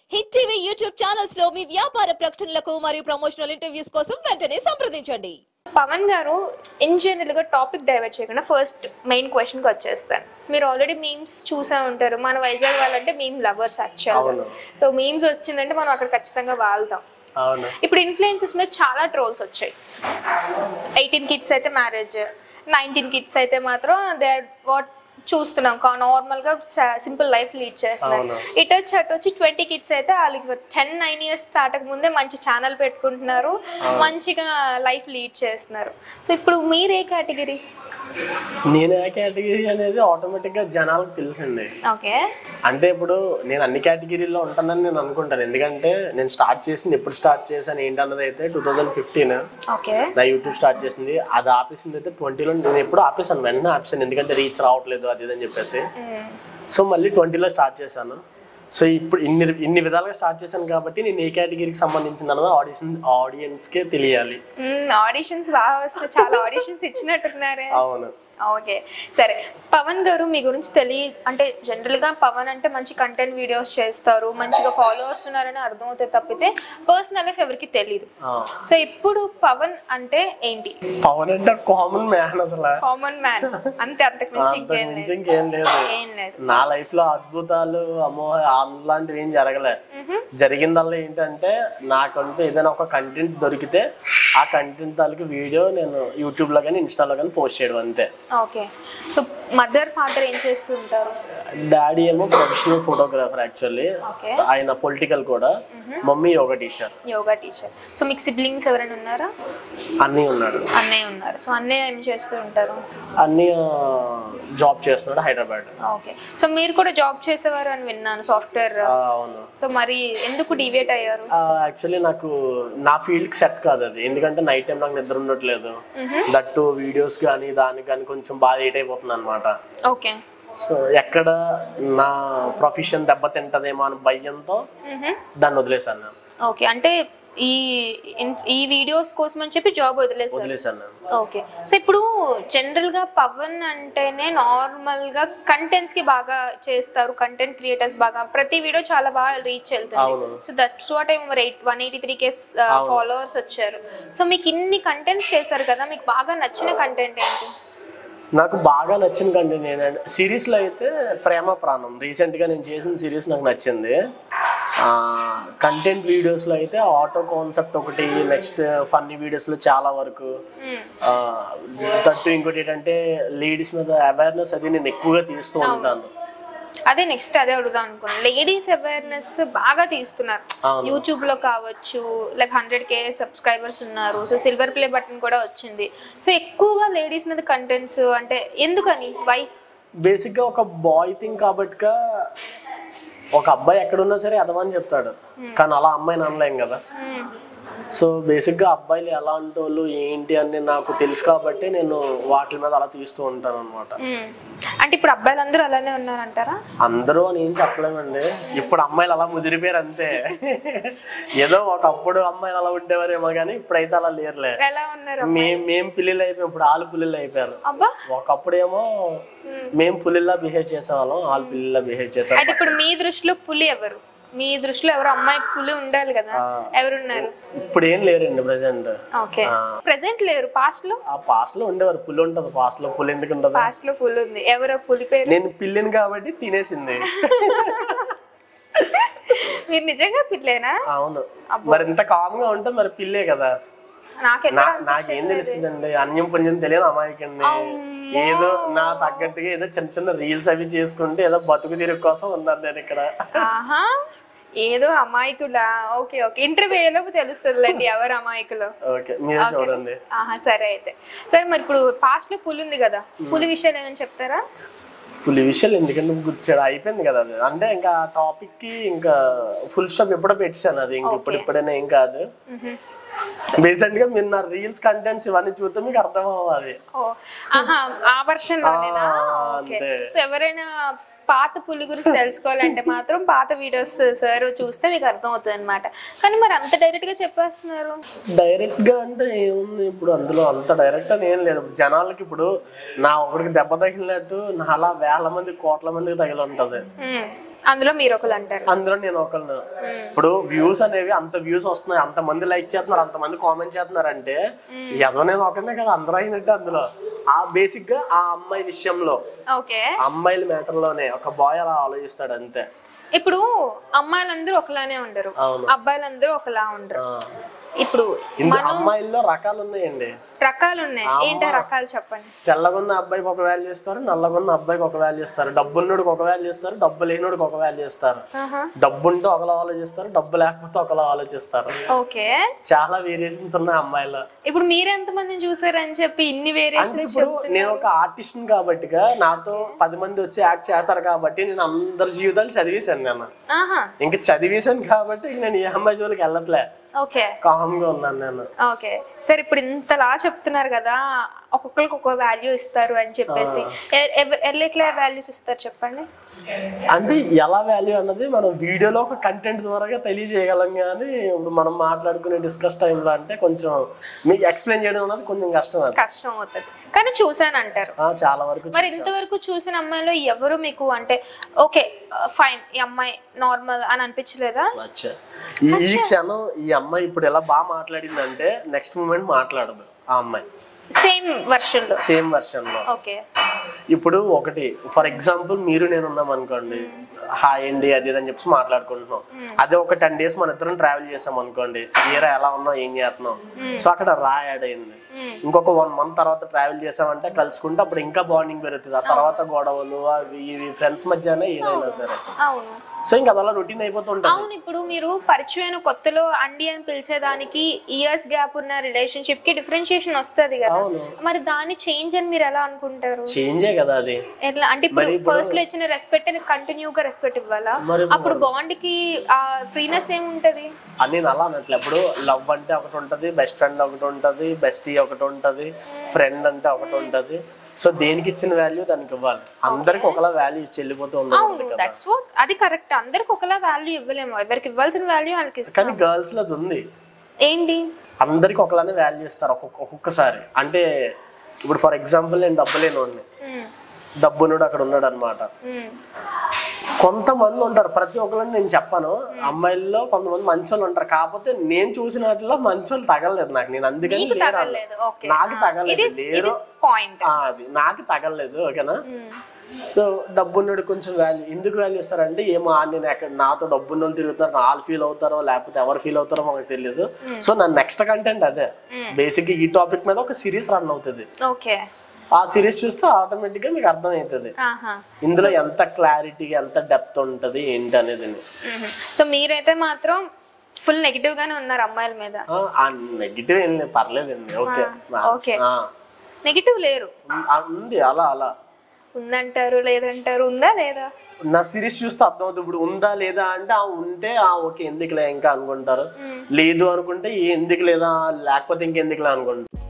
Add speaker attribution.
Speaker 1: Hit TV YouTube channels లో మీ వ్యాపార ప్రకటనలకు మరియు ప్రమోషనల్ ఇంటర్వ్యూస్ కోసం వెంటనే సంప్రదించండి.
Speaker 2: పవన్ గారు ఇన్ జనరల్ గా టాపిక్ డైవర్ట్ చేయకుండా ఫస్ట్ మెయిన్ క్వశ్చన్ కి వచ్చేస్తాను. మీరు ఆల్రెడీ మీమ్స్ చూసే ఉంటారు. మన వైజాగ్ వాళ్ళంటే మీమ్ లవర్స్ యాక్చువల్గా. సో మీమ్స్ వచ్చిందంటే మనం అక్కడ ఖచ్చితంగా వాళ్తాం. ఇప్పుడు ఇన్ఫ్లుయెన్సెస్ మీద చాలా ట్రోల్స్ వచ్చాయి. 18 కిడ్స్ అయితే మ్యారేజ్, 19 కిడ్స్ అయితే మాత్రం దే వాట్ చూస్తున్నాం నార్మల్ గా సింపుల్ లైఫ్ లీడ్ చేస్తున్నారు. ఇటు వచ్చి 20 కిడ్స్ అయితే వాళ్ళకి 10-9 ఇయర్స్ స్టార్ట్ అవ్వక ముందే మంచి ఛానల్ పెట్టుకుంటున్నారు, మంచిగా లైఫ్ లీడ్ చేస్తున్నారు. సో ఇప్పుడు మీరు ఏ కేటగిరీ?
Speaker 3: నేను ఏ కేటగిరీ అనేది ఆటోమేటిక్ గా జనాలకు తెలుసండి.
Speaker 2: ఓకే,
Speaker 3: అంటే ఇప్పుడు నేను అన్ని కేటగిరీలో ఉంటానని నేను అనుకుంటాను. ఎందుకంటే నేను స్టార్ట్ చేసింది ఎప్పుడు స్టార్ట్ చేశాను ఏంటన్నది అయితే 2015 నా యూట్యూబ్ స్టార్ట్ చేసింది. అది ఆపేసింది అయితే 20లో. నేను ఎప్పుడు ఆపేసాను, వెంటనే ఆపేసాను, ఎందుకంటే రీచ్ రావట్లేదు అది ఇదని చెప్పేసి. సో మళ్ళీ 20లో స్టార్ట్ చేశాను. సో ఇప్పుడు ఇన్ని విధాలుగా స్టార్ట్ చేశాను కాబట్టి నేను ఏ కేటగిరీకి సంబంధించింది అన్నది ఆడియన్స్ కే తెలియాలి.
Speaker 2: ఆడిషన్స్ బాగా వస్తాయి, చాలా ఆడిషన్స్ ఇచ్చినట్టున్నారే.
Speaker 3: అవును.
Speaker 2: ఓకే సరే, పవన్ గారు మీ గురించి అంటే జనరల్ గా పవన్ అంటే మంచి కంటెంట్ వీడియోస్ చేస్తారు, మంచిగా ఫాలోవర్స్ ఉన్నారని అర్థమవుతాయి తప్పితే పర్సనల్ లైఫ్ ఎవరికి తెలియదు. సో ఇప్పుడు పవన్ అంటే ఏంటి?
Speaker 3: పవన్ అంటే కామన్ మ్యాన్, అసలు
Speaker 2: కామన్ మ్యాన్ అంతే, అంతకు మించి
Speaker 3: ఇంకేం లేదు. నా లైఫ్ లో అద్భుతాలు అమ్మో అలాంటివి ఏం జరగలేదు. జరిగిందల్లా ఏంటంటే నాకంటూ ఏదైనా ఒక కంటెంట్ దొరికితే ఆ కంటెంట్ తాలూకు వీడియో నేను యూట్యూబ్ లో కానీ ఇన్స్టాలో కానీ పోస్ట్ చేయడం అంతే.
Speaker 2: ఓకే, సో మదర్ ఫాదర్ ఏం చేస్తూ ఉంటారు?
Speaker 3: డాడీ ఏమో ప్రొఫెషనల్ ఫోటోగ్రాఫర్ యాక్చువల్లీ, ఆయన పొలిటికల్ కూడా. Mummy yoga teacher. సో మీకు సిబ్లింగ్స్ ఎవరైనా ఉన్నారా? అన్నయ్య ఉన్నారు. సో అన్నయ్య ఏం చేస్తూ ఉంటారు? అన్నయ్య జాబ్ చేస్తున్నాడు హైదరాబాద్.
Speaker 2: ఓకే, సో మీరు కూడా జాబ్ చేసేవారు అని విన్నాను, సాఫ్ట్వేర్.
Speaker 3: అవును.
Speaker 2: సో మరి ఎందుకు డివియేట్ అయ్యారు?
Speaker 3: యాక్చువల్లీ నాకు నా ఫీల్డ్ కి సెట్ కాదు అది. ఎందుకంటే నైట్ టైం నాకు నిద్ర ఉండట్లేదు, దట్టు వీడియోస్ కానీ దానికి కానీ కొంచెం బాగా లేట్ అయిపోతుంది అనమాట.
Speaker 2: ఓకే,
Speaker 3: సో ఎక్కడ నా ప్రొఫెషన్ దెబ్బతింటదేమో అని భయంతో దాన్ని వదిలేసాను నేను.
Speaker 2: ఓకే, అంటే ఈ వీడియోస్ కోసం అని చెప్పి జాబ్ వదిలేసాను. ఓకే, సో ఇప్పుడు జనరల్ గా పవన్ అంటేనే నార్మల్ గా కంటెంట్స్ కి బాగా చేస్తారు, కంటెంట్ క్రియేటర్స్ బాగా ప్రతి వీడియో చాలా బాగా రీచ్ వెళ్తుంది. So that's what 183K followers వచ్చారు. సో మీకు ఇన్ని కంటెంట్స్ చేశారు కదా, మీకు బాగా నచ్చిన కంటెంట్ ఏంటి?
Speaker 3: నాకు బాగా నచ్చిన కంటెంట్ ఏంటంటే సిరీస్లో అయితే ప్రేమ ప్రాణం రీసెంట్గా నేను చేసిన సిరీస్ నాకు నచ్చింది. కంటెంట్ వీడియోస్లో అయితే ఆటో కాన్సెప్ట్ ఒకటి, నెక్స్ట్ ఫన్నీ వీడియోస్లో చాలా వరకు ఇంకోటి ఏంటంటే లేడీస్ మీద అవేర్నెస్ అది నేను ఎక్కువగా తీస్తూ ఉంటాను.
Speaker 2: అదే నెక్స్ట్ అదే అడుగుదాం అనుకున్నాను. లేడీస్ అవేర్నెస్ బాగా తీస్తున్నారు యూట్యూబ్ లో కావచ్చు, లైక్ 100K సబ్స్క్రైబర్స్ ఉన్నారు. సో సిల్వర్ ప్లే బటన్ కూడా వచ్చింది. సో ఎక్కువగా లేడీస్ మీద కంటెంట్స్ అంటే ఎందుకని? వై?
Speaker 3: బేసిక్ గా ఒక బాయ్ థింగ్ కాబట్టి ఒక అబ్బాయి ఎక్కడున్నా సరే అదమని చెప్తాడు, కానీ అలా అమ్మాయిని అనలేం కదా. సో బేసిక్గా అబ్బాయిలు ఎలాంటి వాళ్ళు ఏంటి అని నాకు తెలుసు కాబట్టి నేను వాటి మీద అలా తీస్తూ ఉంటాను అనమాట.
Speaker 2: అంటే ఇప్పుడు అబ్బాయిలు అందరూ అలానే ఉన్నారంటారా?
Speaker 3: అందరూ అని ఏం చెప్పలేమండి, ఇప్పుడు అమ్మాయిలు అలా ముదిరిపోయారు అంతే. ఏదో ఒకప్పుడు అమ్మాయిలు అలా ఉండేవారేమో కానీ ఇప్పుడైతే అలా లేరులే. మేం పిల్లలు అయిపోయాం, ఇప్పుడు వాళ్ళు పిల్లలు అయిపోయారు. ఒకప్పుడేమో మేము పులిలా బిహేవ్ చేసేవాళ్ళం, వాళ్ళు పిల్లలా బిహేవ్ చేసేవాళ్ళం.
Speaker 2: అయితే ఇప్పుడు మీ దృష్టిలో పులి ఎవరు? మీ దృష్టిలో ఎవరు? అమ్మాయి పులి ఉండాలి కదా, ఎవరున్నారు?
Speaker 3: ఇప్పుడు ఏం లేరండి ప్రెసెంట్.
Speaker 2: ఓకే, ప్రెసెంట్ లేరు. పాస్ట్
Speaker 3: లో ఉండేవారు. పులి ఉంటది పాస్ట్ లో, పులి ఎందుకు ఉండదు?
Speaker 2: పాస్ట్ లో పులి ఉంది. ఎవరో పులి పేరు?
Speaker 3: నేను పిల్లిని కాబట్టి తినేసింది.
Speaker 2: మీరు నిజంగా పిల్లేనా?
Speaker 3: అవును, మరి ఇంత కామ్ గా ఉంటే మరి పిల్లే కదా. నాకేం తెలిసిందండి, అన్యం పుణ్యం తెలియదు అమాయకండి. ఏదో నా తగ్గట్టుగా ఏదో చిన్న చిన్న రీల్స్ అవి చేసుకుంటే ఏదో బతుకు తిరుగు కోసం ఉన్నాను నేను ఇక్కడ.
Speaker 2: ఏదో అమాయకులా? ఓకే ఓకే, ఇంటర్వ్యూలో తెలుస్తుందిలేండి ఎవరు అమాయకులు.
Speaker 3: ఓకే, మీరే చూడండి.
Speaker 2: సరే అయితే సరే, మరి ఇప్పుడు పాస్ట్ లో పులి ఉంది కదా, పులి విషయాలు ఏమైనా చెప్తారా?
Speaker 3: పులి విషయాలు ఎందుకంటే గుర్చాడు అయిపోయింది కదా అది. అంటే ఇంకా టాపిక్ కి ఇంకా ఫుల్ స్టాప్ ఎప్పుడో పెట్టాను, అది ఇంక ఇప్పుడైనా ఏం కాదు. రీసెంట్ గా మీరు నా రీల్స్ కంటెంట్స్ ఇవన్నీ చూస్తే మీకు అర్థం అవ్వాలి.
Speaker 2: సో ఎవరైనా పాత పులి గురించి తెలుసుకోవాలంటే మాత్రం పాత వీడియోస్ సార్ చూస్తే మీకు అర్థం అవుతుంది అనమాట. కానీ మరి అంత డైరెక్ట్ గా చెప్పేస్తున్నారు.
Speaker 3: డైరెక్ట్ గా అంటే ఏముంది, ఇప్పుడు అందులో అంత డైరెక్ట్ అని ఏం లేదు. జనాలకి ఇప్పుడు నా ఒకరికి దెబ్బ తగిలినట్టు నాలా వేల మంది కోట్ల మందికి తగిలి ఉంటది.
Speaker 2: అందులో మీరు ఒకరు అంటారు,
Speaker 3: అందులో నేను ఒకళ్ళు. ఇప్పుడు వ్యూస్ అనేవి అంత వ్యూస్ వస్తున్నాయి, అంత మంది లైక్ చేస్తున్నారు, అంత మంది కామెంట్ చేస్తున్నారు అంటే ఏదో నేను ఒకనే కదా అందరూ అయినట్టు. అందులో ఆ బేసిక్ గా ఆ అమ్మాయి విషయంలో అమ్మాయిల మ్యాటర్ లోనే ఒక బాయ్ అలా ఆలోచిస్తాడు అంతే.
Speaker 2: ఇప్పుడు అమ్మాయిలందరూ ఒకలానే ఉండరు, అబ్బాయిలందరూ ఒకలా ఉండరు. ఇప్పుడు
Speaker 3: అమ్మాయిల్లో రకాలు ఉన్నాయండి,
Speaker 2: రకాలు ఉన్నాయి. ఏంటో రకాలు చెప్పండి.
Speaker 3: తెల్లగొన్న అబ్బాయికి ఒక వాల్యూ ఇస్తారు, నల్లగొన్న అబ్బాయికి ఒక వాల్యూ ఇస్తారు, డబ్బున్నోడికి ఒక వాల్యూ ఇస్తారు, డబ్బు లేనోడికి ఒక వాల్యూ ఇస్తారు. డబ్బు ఉంటే ఒకలా ఆలోచిస్తారు, డబ్బు లేకపోతే ఒకలా ఆలోచిస్తారు. చాలా వేరియేషన్స్ ఉన్నాయి అమ్మాయిలో.
Speaker 2: ఇప్పుడు మీరు ఎంత మందిని చూసారని చెప్పి ఇన్ని వేరియేషన్స్?
Speaker 3: ఇప్పుడు నేను ఒక ఆర్టిస్ట్ కాబట్టి నాతో 10 మంది వచ్చి యాక్ట్ చేస్తారు కాబట్టి నేను అందరి జీవితాలు చదివేశాను. నేను ఇంకా చదివేశాను కాబట్టి నేను ఏ అమ్మాయి జోలికి వెళ్ళట్లే, కామ్ గా ఉన్నాను నేను.
Speaker 2: సరే, ఇప్పుడు ఇంతలా చెప్తున్నారు కదా, ఒక్కొక్కరికి ఒక్కొక్క వాల్యూ ఇస్తారు అని చెప్పేసి, ఎట్లా వాల్యూస్ ఇస్తారు చెప్పండి.
Speaker 3: అంటే ఎలా వాల్యూ అన్నది మనం వీడియోలో ఒక కంటెంట్ ద్వారా తెలియజేయగలం, కానీ ఇప్పుడు మనం మాట్లాడుకునే డిస్కస్ టైంలో అంటే కొంచెం మీకు ఎక్స్ప్లెయిన్ చేయడం అన్నది కొంచెం కష్టం
Speaker 2: అవుతుంది. కానీ చూసాను అంటారు
Speaker 3: చాలా వరకు.
Speaker 2: మరి ఇంతవరకు చూసిన అమ్మాయిలో ఎవరు మీకు అంటే ఓకే ఫైన్ ఈ అమ్మాయి నార్మల్ అని అనిపించలేదా?
Speaker 3: ఈ క్షణం ఈ అమ్మాయి ఇప్పుడు ఎలా బాగా మాట్లాడిందంటే నెక్స్ట్ మూమెంట్ మాట్లాడదు ఆ అమ్మాయి
Speaker 2: సేమ్ వర్షన్ లో.
Speaker 3: ఇప్పుడు ఒకటి ఫర్ ఎగ్జాంపుల్ మీరు నేను ఉన్నాం అనుకోండి, హాయ్ అండి అది అని చెప్పి మాట్లాడుకుంటున్నాం. అదే ఒక 10 days మన ఇద్దరం ట్రావెల్ చేసాం అనుకోండి, ఏరా ఎలా ఉన్నావు ఏం చేస్తున్నాం, సో అక్కడ యాడ్ అయింది. ఇంకొక 1 month తర్వాత ట్రావెల్ చేసామంటే కలుసుకుంటే అప్పుడు ఇంకా బాండింగ్ పెరుగుతుంది. ఆ తర్వాత గొడవలు అవి ఇవి ఫ్రెండ్స్ మధ్యన ఏదైనా సరే, సో ఇంకా అలా రొటీన్ అయిపోతుంటాం.
Speaker 2: అవును, ఇప్పుడు మీరు పరిచయం కొత్తలో అండి అని పిలిచేదానికి ఇయర్స్ గ్యాప్ ఉన్న రిలేషన్షిప్ కి డిఫరెన్షియేషన్ వస్తుంది కదా, మరి దాన్ని చేంజ్ అని మీరు ఎలా అనుకుంటారు?
Speaker 3: చేంజే కదా అది.
Speaker 2: ఎట్లా అంటే ఇప్పుడు ఫస్ట్ లో ఇచ్చిన రెస్పెక్ట్ కంటిన్యూగా రెస్పెక్ట్ ఇవ్వాలా? అప్పుడు బాండ్ కి ఆ ఫ్రీనెస్ ఏముంటది
Speaker 3: అని నేను అలా అనట్లే. ఇప్పుడు లవ్ అంటే ఒకటి ఉంటది, బెస్ట్ ఫ్రెండ్ ఒకటి ఉంటది, బెస్టీ ఒకటి ఉంటది, ఫ్రెండ్ అంటే ఒకటి ఉంటది. సో దేనికి ఇచ్చిన వాల్యూ దానికి ఇవ్వాలి. అందరికి ఒకలా వాల్యూ ఇచ్చి వెళ్ళిపోతూ ఉండదు.
Speaker 2: అది కరెక్ట్, అందరికి ఒకలా వాల్యూ ఇవ్వలేము, ఎవరికి ఇవ్వాల్సిన వాల్యూ వాళ్ళకి ఇస్తాం.
Speaker 3: కానీ గర్ల్స్ లో అది ఉంది.
Speaker 2: ఏంటి?
Speaker 3: అందరికి ఒకలానే వాల్యూ ఇస్తారు ఒక్కొక్కసారి. అంటే ఇప్పుడు ఫర్ ఎగ్జాంపుల్ నేను డబ్బు లేనోడిని, డబ్బునుడు అక్కడ ఉన్నాడు అనమాట. కొంతమంది ఉంటారు, ప్రతి ఒక్కరిని నేను చెప్పాను, అమ్మాయిల్లో కొంతమంది మంచోళ్ళు ఉంటారు. కాకపోతే నేను చూసిన వాటిలో మంచోళ్ళు తగలలేదు నాకు. నేను అందుకని నాకు తగలలేదు లేరు, అది నాకు తగలలేదు. ఓకేనా? సో డబ్బున్నోడు కొంచెం వాల్యూ ఎందుకు వాల్యూ ఇస్తారంటే ఏమో నేను ఎక్కడ నాతో డబ్బున్నోళ్ళు తిరుగుతారు, వాళ్ళు ఫీల్ అవుతారో లేకపోతే ఎవరు ఫీల్ అవుతారో మనకు తెలియదు. సో నా నెక్స్ట్ కంటెంట్ అదే. బేసిక్ ఈ టాపిక్ మీద ఒక సిరీస్ రన్ అవుతుంది. ఆ సిరీస్ చూస్తే ఆటోమేటిక్ గా మీకు అర్థం అవుతుంది ఇందులో ఎంత క్లారిటీ ఎంత డెప్త్ ఉంటది ఏంటి అనేది.
Speaker 2: సో మీరైతే మాత్రం ఫుల్ నెగిటివ్ గానే ఉన్నారు అమ్మాయిల మీద?
Speaker 3: నెగిటివ్ ఏం లేదు, పర్లేదండి. ఓకే,
Speaker 2: నెగిటివ్ లేరు,
Speaker 3: ఉంది. అలా అలా
Speaker 2: ఉందంటారు లేదంటారు, ఉందా లేదా?
Speaker 3: నా సిరీస్ చూస్తే అర్థమవుతుంది. ఇప్పుడు ఉందా లేదా అంటే ఉంటే ఓకే ఎందుకులే ఇంకా అనుకుంటారు, లేదు అనుకుంటే ఎందుకు లేదా లేకపోతే ఇంకెందుకులే అనుకుంటారు.